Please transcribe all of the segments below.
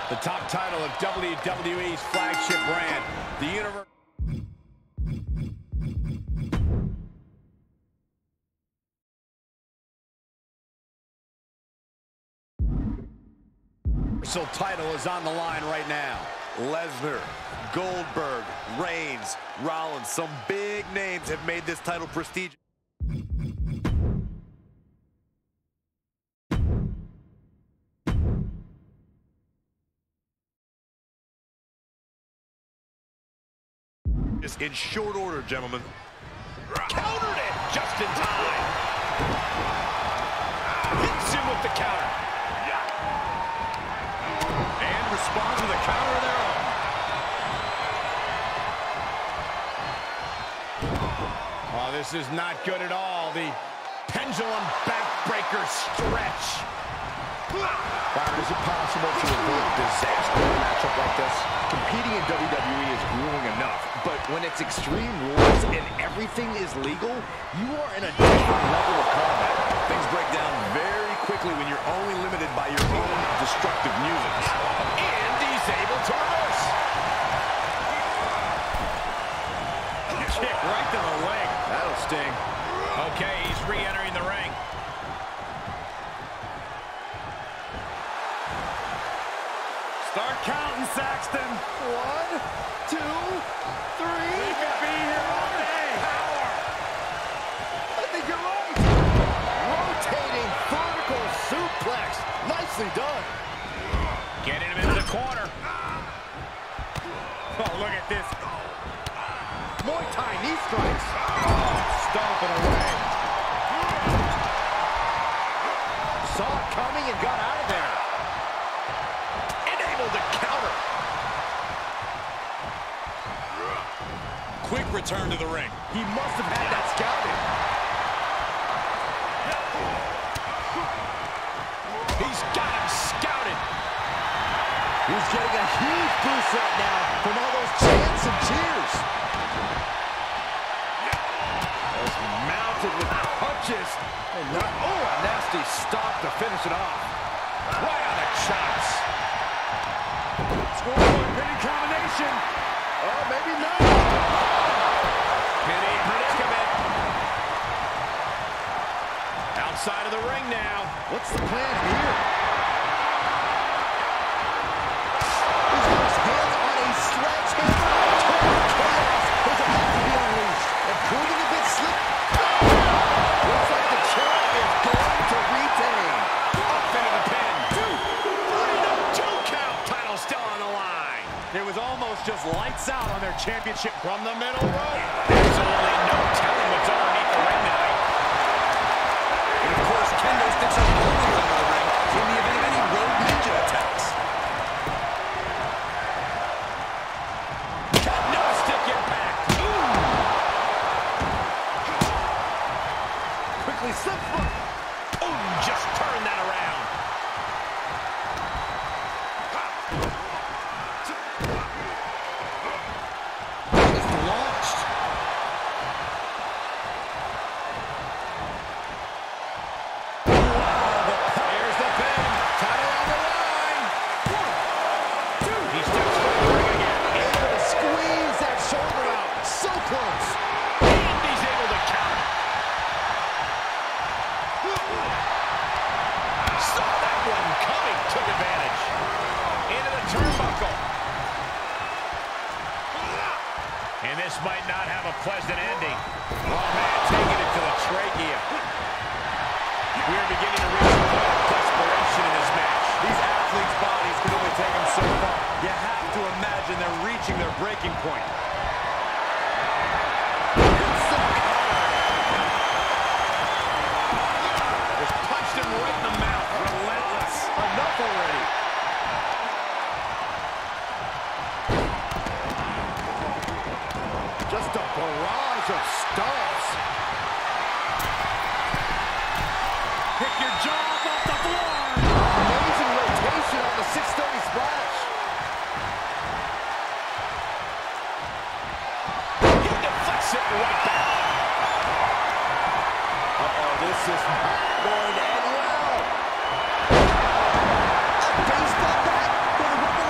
The top title of WWE's flagship brand, the Universal title is on the line right now. Lesnar, Goldberg, Reigns, Rollins, some big names have made this title prestigious. In short order, gentlemen. Countered it just in time. Hits him with the counter. And responds with a counter of their own. Oh, this is not good at all. The pendulum backbreaker stretch. Byron, is it possible to avoid disaster in a matchup like this? Competing in WWE is grueling enough, but when it's extreme rules and everything is legal, you are in a different level of combat. Things break down very quickly when you're only limited by your own destructive music. And he's able to reverse. Kick right to the leg. That'll sting. Okay, he's re-entering the ring. Start counting, Saxton. 1, 2, 3. We could be here all day. Power. I think you're right. Rotating vertical suplex. Nicely done. Getting him into the corner. Oh, look at this. Muay Thai knee strikes. Stomping away. Saw it coming and got out of there. Able to counter. Quick return to the ring. He must have had that scouted. He's got him scouted. He's getting a huge boost right now from all those chants and cheers. Just mounted with punches. And not, a nasty stop to finish it off. Right on the chops. Scoreboard pinning combination. Oh, maybe not. Pinning predicament. Outside of the ring now. What's the plan here? He's got his hands on a sledgehammer. Total chaos is about to be unleashed. And proving a bit slick. Looks like the champ is going to retain. Up into the pin. 2 count. Title still on the line. It was almost just lights out on their championship From the middle rope. Absolutely no telling what's underneath the ring tonight. And of course, kendo sticks are only under the ring in the event of any road ninja attacks. No stick impact. Quickly slip foot. Just turn that around. Just launched. Here's the pin. Title on the line. 1, 2. He steps foot in the ring again. Able to squeeze that shoulder out. So close. And he's able to count. Saw that one coming. Took advantage. Into the turnbuckle. And this might not have a pleasant ending. Oh, man, taking it to the trachea. We are beginning to reach a point of desperation in this match. These athletes' bodies can only take them so far. You have to imagine they're reaching their breaking point. Just punched him right in the mouth. Relentless. Enough already. Just a barrage of stomps. Pick your jaw off the floor. Amazing rotation on the 630 splash. He deflects it right back. This is not going to end well. A baseball bat with a rubber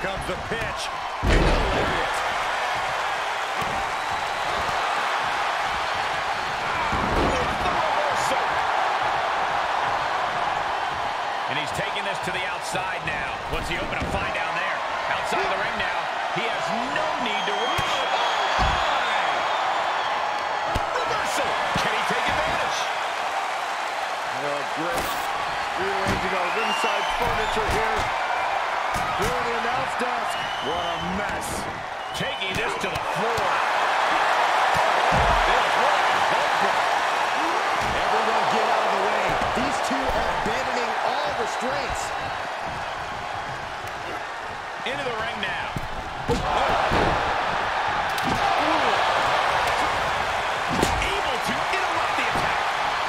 comes the pitch. Hilarious. And he's taking this to the outside now. What's he open to find down there? Outside the ring now. He has no need to rush. Reversal. Can he take advantage? Oh, great. Rearranging our ringside furniture here. Here the announce desk. What a mess. Taking this to the floor. Everyone get out of the way. These two are abandoning all restraints. Into the ring now. Able to interrupt the attack.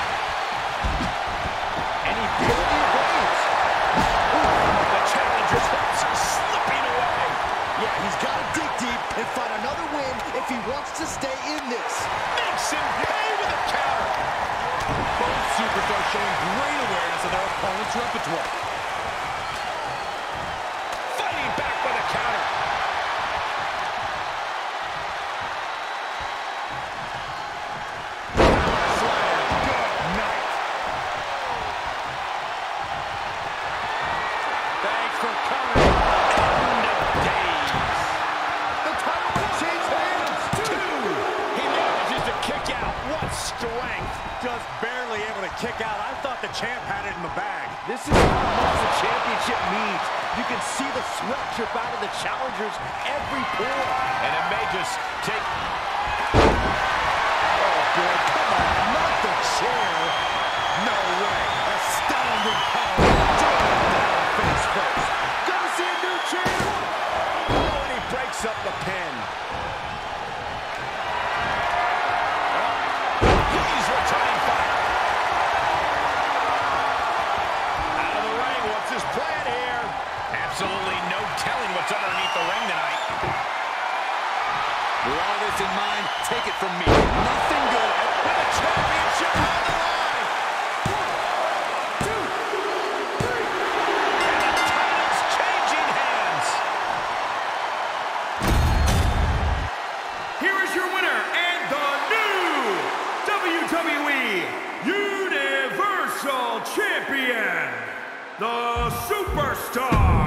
And he barely waits. The challenger's hopes are slipping away. Yeah, he's got to dig deep and find another win if he wants to stay in this. Makes him pay with a counter. Both superstars showing great awareness of their opponent's repertoire. Fighting back with a counter. Good night. Thanks for coming. End of days. The title will change hands. He manages to kick out. What strength. Just barely able to kick out. I thought the champ had it in the bag. This is how much the championship means. You can see the sweat drip out of the challengers every pore. And it may just take... Oh, boy, come on, not the chair. No way. Astounding power. Down face first. Gonna see a new chair. Oh, and he breaks up the pin. He's returning fire. Out of the ring, what's his plan here? Absolutely no telling what's underneath the ring tonight. With all this in mind, take it from me. Nothing good. With a championship on the line. 1, 2, 3. And the title's changing hands. Here is your winner and the new WWE Universal Champion, the Superstar.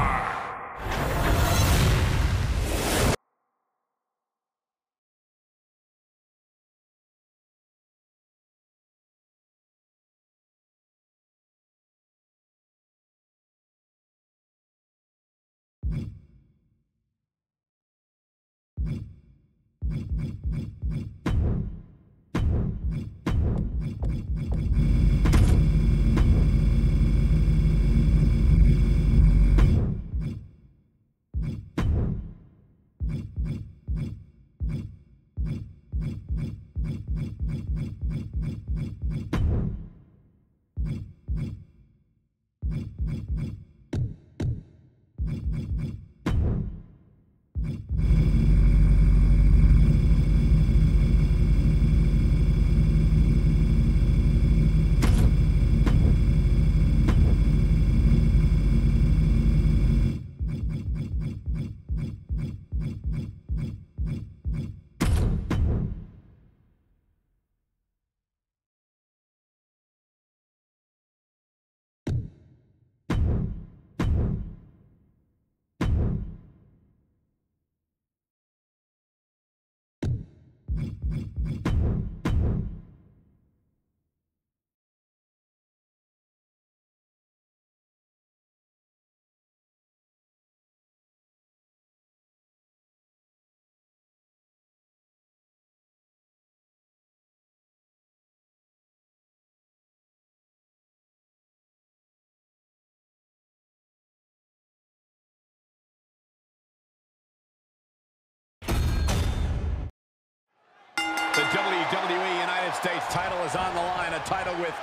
The WWE United States title is on the line. A title with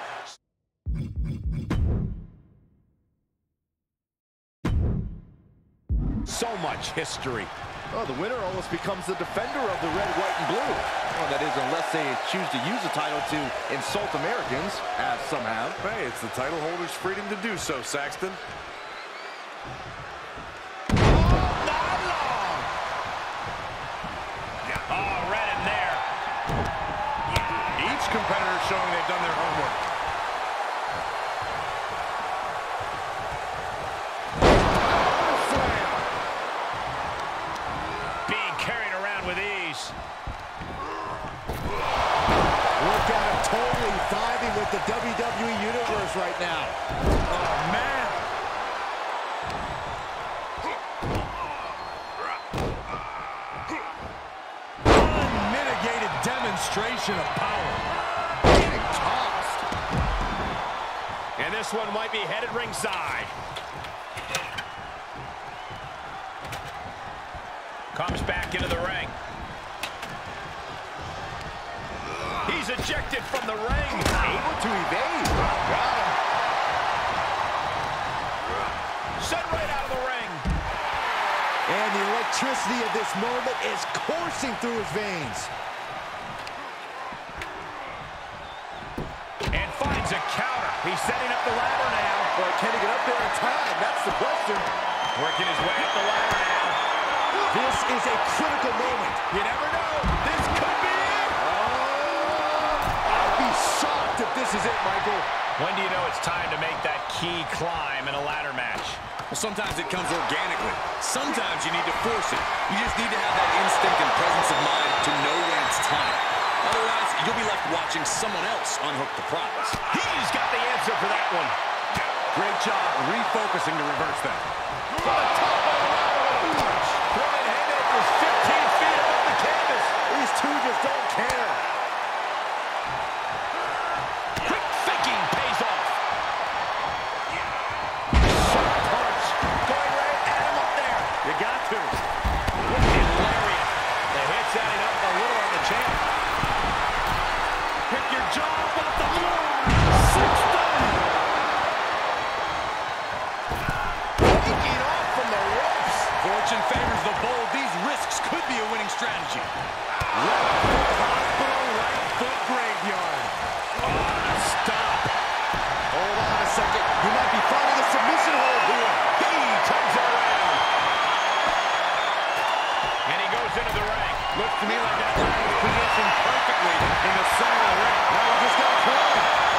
so much history. Oh, the winner almost becomes the defender of the red, white, and blue. Well, that is, unless they choose to use the title to insult Americans, as some have. Hey, it's the title holder's freedom to do so, Saxton. Oh, my with ease. Look at him totally vibing with the WWE Universe right now. Oh, man. Unmitigated demonstration of power. Getting tossed. And this one might be headed ringside. Comes back into the ring. He's ejected from the ring. Able to evade. Got him. Sent right out of the ring. And the electricity of this moment is coursing through his veins. And finds a counter. He's setting up the ladder now. But can he get up there in time? That's the question. Working his way up the ladder now. This is a critical moment. You never know. This could be it. I'd be shocked if this is it, Michael. When do you know it's time to make that key climb in a ladder match? Well, sometimes it comes organically. Sometimes you need to force it. You just need to have that instinct and presence of mind to know when it's time. Otherwise, you'll be left watching someone else unhook the prize. He's got the answer for that one. Great job refocusing to reverse that. From the top of the ladder. Brilliant haymakers 15 feet above the canvas. These two just don't care. Quick thinking pays off. Sharp punch. Going right at him up there. You got to. Wicked lariat. The hit's adding up a little on the champ. Pick your jaw off the floor. 630. Taking off from the ropes. Fortune favors the bold. These risks could be a winning strategy. Left foot hospital, right foot graveyard. Oh, stop. Hold on a second. You might be finding a submission hold here. He turns it around. And he goes into the ring. Looks to me like that ladder is positioned perfectly in the center of the ring. Now we just got to climb.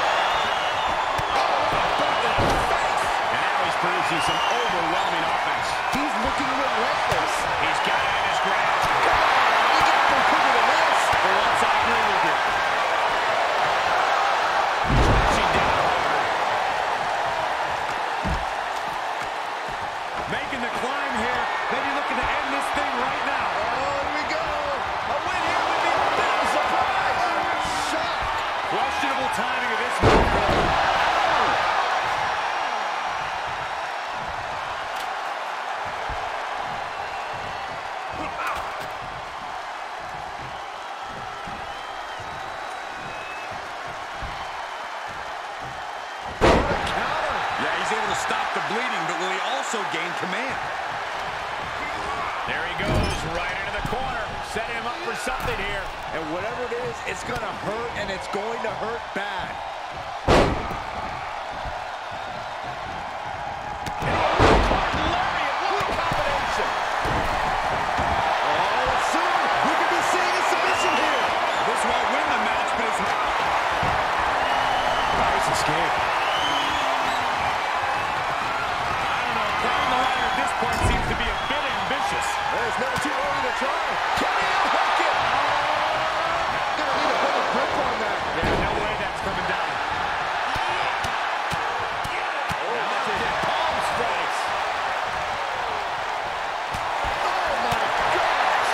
And now he's producing some overwhelming offense. He's looking relentless. He's got it in his grasp. He gets no quicker than this. For once, I agree with you. Crashing down hard. Making the climb here. Maybe looking to end this thing right now. Oh, here we go. A win here would be a big surprise. Shock. Questionable timing of this move. Yeah, he's able to stop the bleeding, but will he also gain command? There he goes, right into the corner. Setting him up for something here. And whatever it is, it's going to hurt, and it's going to hurt bad. Lariat, what a combination. Oh, soon we could be seeing a submission here. This won't win the match, but it's... Nice escape. I don't know. Climbing the ladder at this point seems to be a bit ambitious. It's never too early to try. Can he unhook it? Gonna need a better grip on that. Yeah, no way that's coming down. Palm strikes. Oh, my gosh.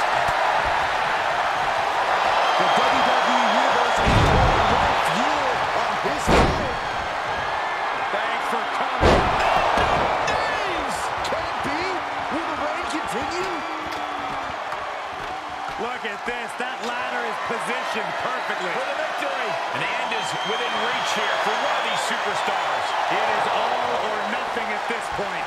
The WWE Universe is pouring more fuel on his fire. Thanks for coming. Names! Can it be? Will the reign continue? Look at this. That ladder is positioned perfectly. For the victory. And the end is within reach here for one of these superstars. It is all or nothing at this point.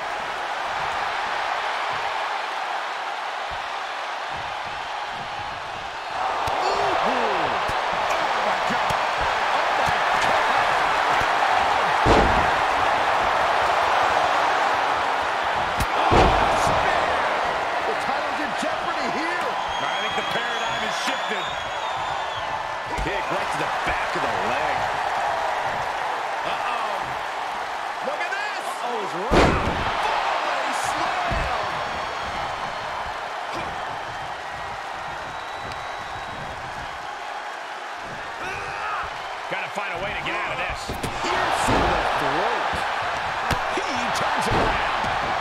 The title's in jeopardy here. I think the paradigm has shifted. Kick right to the back of the leg. Uh-oh. Look at this. Oh, he's right. to get out of this. Pierce in the throat. He turns it around.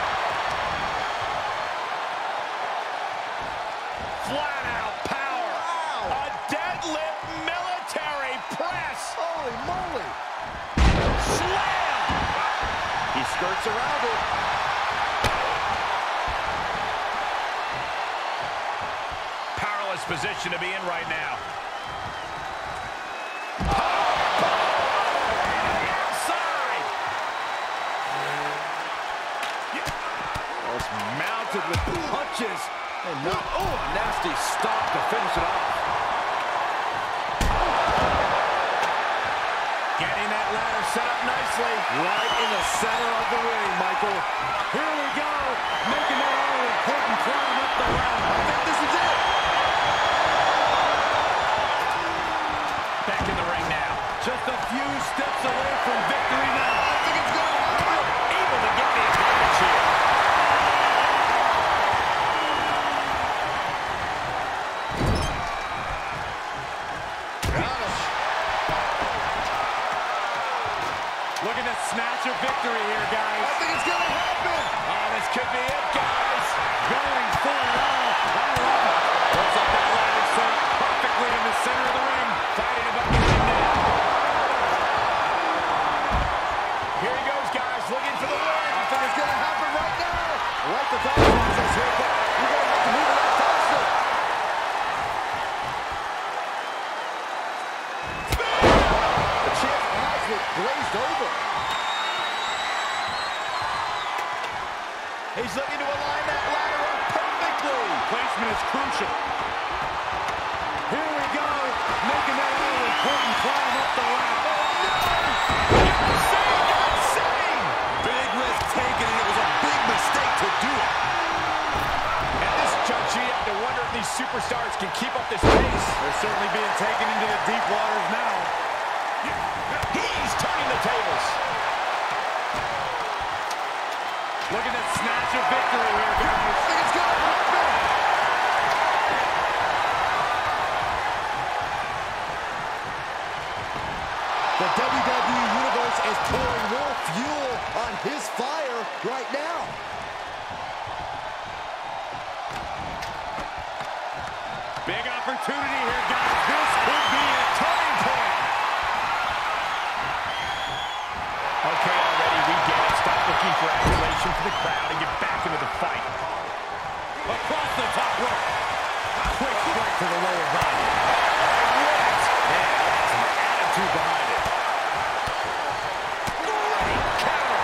Flat out power. Wow. A deadlift military press. Holy moly. Slam. He skirts around it. Powerless position to be in right now. Outside. Almost mounted with punches. And not, oh, a nasty stop to finish it off. Getting that ladder set up nicely. Right in the center of the ring, Michael. Here we go. Making that all-important climb up the ladder. I think this is it. Back in the ring now. Just a few steps away from victory now. I think it's going to happen. Able to get the advantage here. Looking to snatch a victory here, guys. I think it's going to happen. Oh, this could be it, guys. Going for it all. I love it. Looks like that ladder set up perfectly in the center of the ring. Fighting above the ring now. Here he goes, guys. Looking for the win. I think it's going to happen right now. I like the thought process here, but we're going to have to move it out faster. The champ's eyes look glazed over. He's looking to align that ladder up perfectly. Placement is crucial. Here we go, making that all-important climb up the ladder. Big risk taken, and it was a big mistake to do it. At this juncture, you have to wonder if these superstars can keep up this pace. They're certainly being taken into the deep waters now. He's turning the tables. Looking to snatch a victory here, guys. I think it's going to happen. The WWE Universe is pouring more fuel on his fire right now. Big opportunity here, guys. This could be a turning point. Okay, already, we get it. Stop looking for adulation for the crowd and get back into the fight. Across the top rope. Quick strike to the lower body. What? Yeah, that's some attitude behind it. Great counter.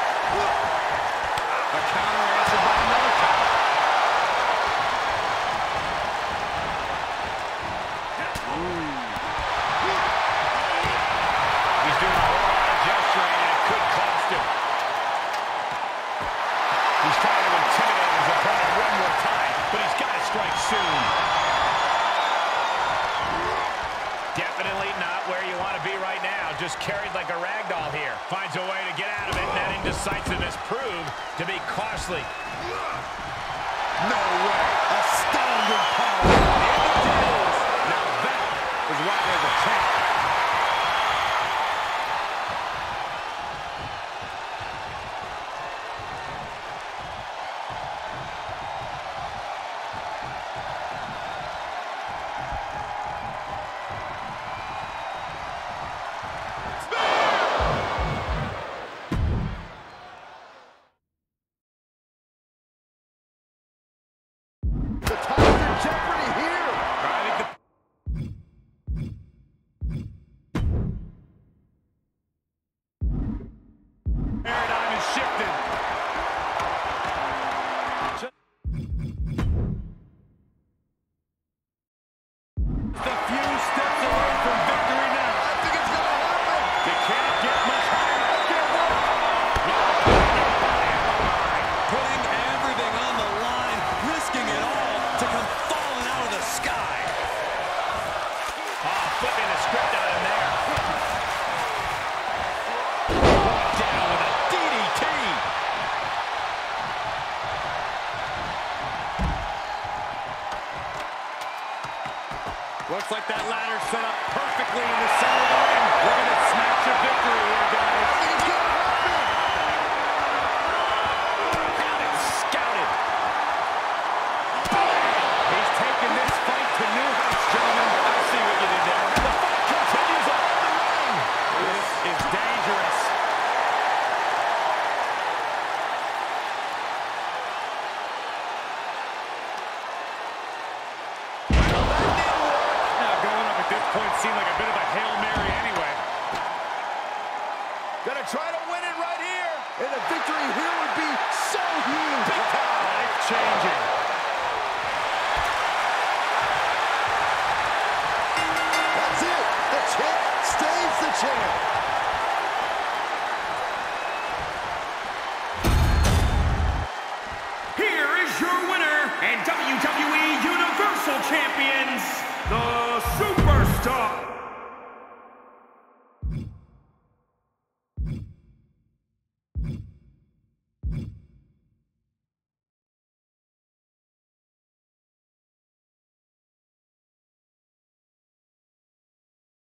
A counter answered by another counter. He's doing a whole lot of gesturing, and it could cost him. He's trying to intimidate his opponent one more time, but he's got to strike soon. Definitely not where you want to be right now. Just carried like a rag doll here. Finds a way to get out of it, and that indecisiveness proved to be costly. No way. Astounding power. Now that is why they're the champ. Looks like that ladder set up perfectly in the center of the ring. Look at this snatch of victory here, guys. It's gonna happen. Had it scouted. He's taking this fight to new heights, gentlemen. I see what you did there. The fight continues on the ring. This is dangerous. Seemed like a bit of a Hail Mary anyway. Gonna try to win it right here. And a victory here would be so huge. Big time. Life-changing. That's it. The champ stays the champ. Here is your winner and WWE Universal Champions,